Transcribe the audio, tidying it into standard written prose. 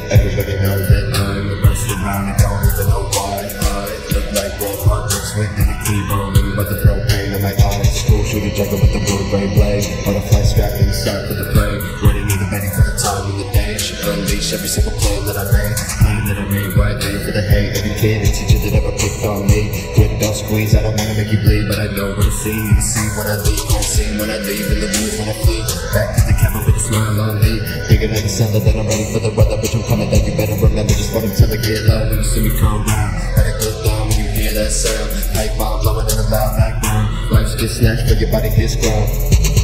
Everybody knows that I'm the best around and don't even know why. I look like red hot mixed with the Klebold, but the propane in my eyes. School shooter juggle with the blue gray blade. Butterfly strapped inside for the prey. Waiting either ready for the time of the day. Should unleash every single plan that I made. Right there for the hate. Every kid and teacher that ever picked on me. Grip, don't squeeze, I don't wanna make you bleed, but I know what to see. You see when I leave, won't see when I leave, in the woods when I flee. Back to the cabin with a smile on me. Bigger than the cellar, that I'm ready for the weather. Bitch, I'm coming down, you better remember. Just wait until I get low when you see me come round. Better get down when you hear that sound. Pipe bomb blowing in a loud background. Lives get snatched, but your body gets ground.